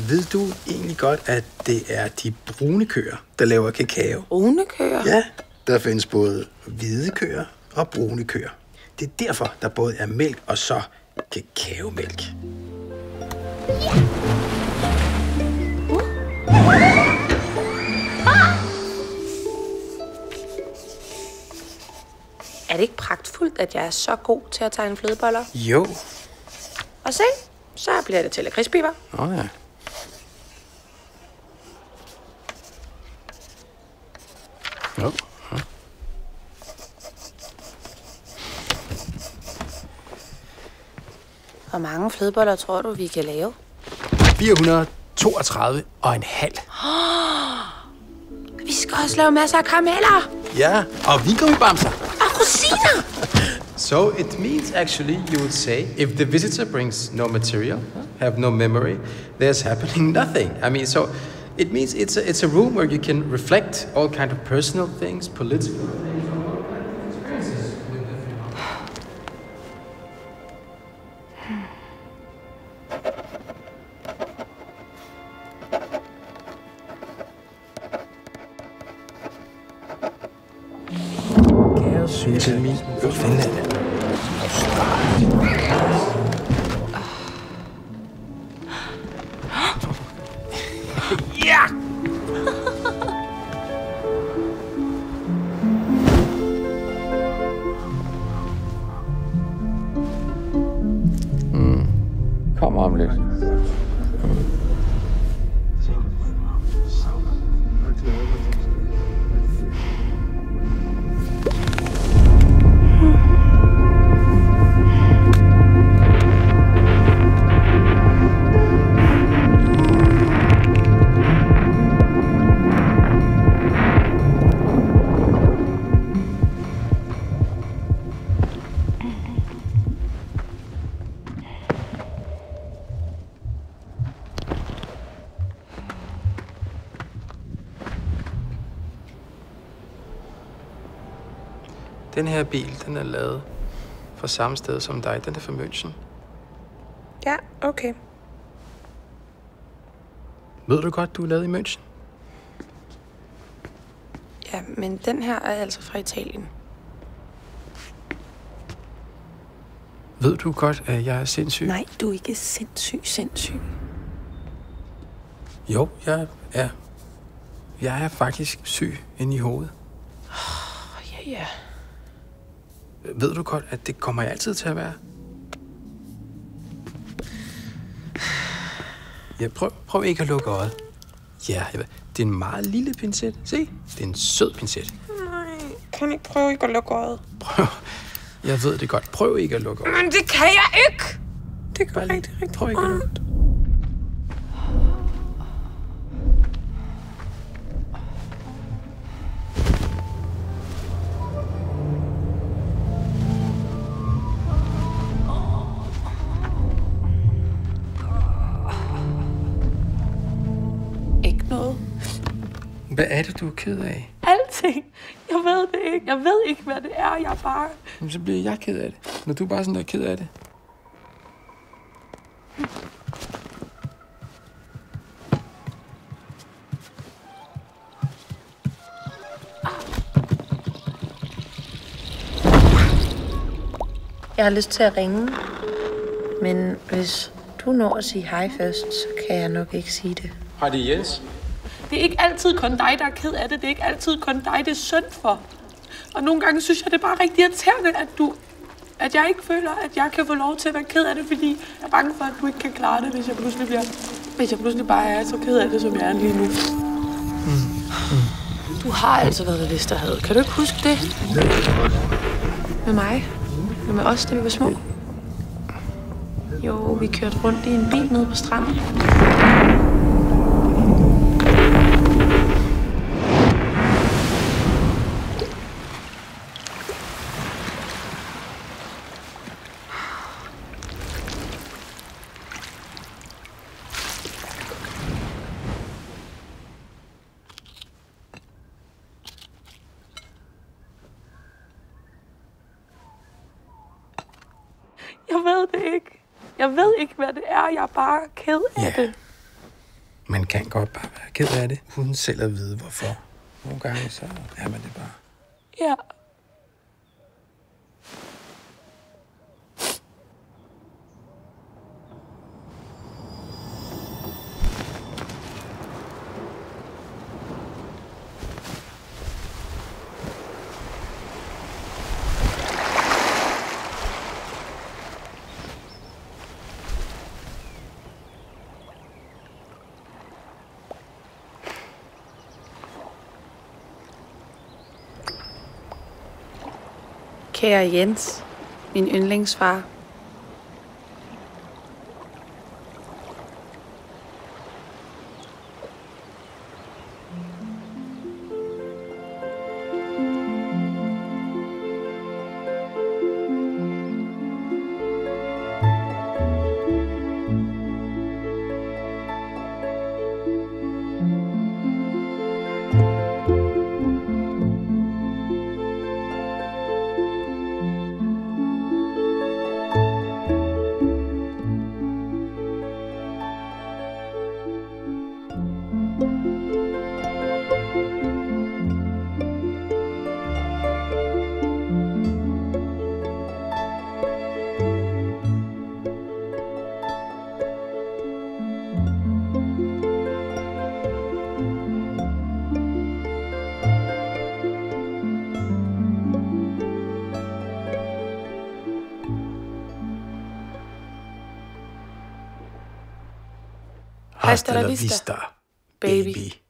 Ved du egentlig godt, at det er de brune køer, der laver kakao? Brune køer? Ja, der findes både hvide køer og brune køer. Det er derfor, der både er mælk og så kakaomælk. Er det ikke pragtfuldt, at jeg er så god til at tegne flødeboller? Jo. Og se, så bliver det til lakridspiber. Ja. Jo. Hvor mange flødeboller tror du, vi kan lave? 432,5. Vi skal også lave masser af karameller. Ja, og vingummibamser. Og rosiner. So it means actually, you would say, if the visitor brings no material, have no memory, there's happening nothing. I mean, so it means it's a room where you can reflect all kind of personal things, political things, all kind of experiences with the film. Synes jeg min Finland. Ja! Kommer om lidt. Den her bil, den er lavet fra samme sted som dig. Den er fra München. Ja, okay. Ved du godt, du er lavet i München? Ja, men den her er altså fra Italien. Ved du godt, at jeg er sindssyg? Nej, du er ikke sindssyg. Jo, jeg er. Jeg er faktisk syg inde i hovedet. Ja. Ved du godt, at det kommer jeg altid til at være? Ja, prøv ikke at lukke øjet. Ja, det er en meget lille pincet. Se, det er en sød pincet. Nej, kan ikke prøve ikke at lukke øjet? Prøv. Jeg ved det godt. Prøv ikke at lukke øjet. Men det kan jeg ikke! Det gør rigtig Prøv ikke at lukke øjet. Hvad er det, du er ked af? Alting. Jeg ved det ikke. Jeg ved ikke, hvad det er. Jeg er bare... Jamen, så bliver jeg ked af det. Når du er bare sådan der ked af det. Jeg har lyst til at ringe. Men hvis du når at sige hej først, så kan jeg nok ikke sige det. Hej, det er Jens. Det er ikke altid kun dig, der er ked af det. Det er ikke altid kun dig, det er synd for. Og nogle gange synes jeg, det er bare rigtig irriterende, at jeg ikke føler, at jeg kan få lov til at være ked af det, fordi jeg er bange for, at du ikke kan klare det, hvis jeg pludselig bare er så ked af det, som jeg er lige nu. Du har altså været ved Vesterhavet. Kan du ikke huske det? Med mig? Og med os, da vi var små? Jo, vi kørte rundt i en bil nede på stranden. Jeg ved det ikke. Jeg ved ikke, hvad det er. Jeg er bare ked af det. man kan godt bare være ked af det, uden selv at vide hvorfor. Nogle gange så er man det bare. Ja. Kære Jens, min yndlingsfar. Hasta la vista, baby.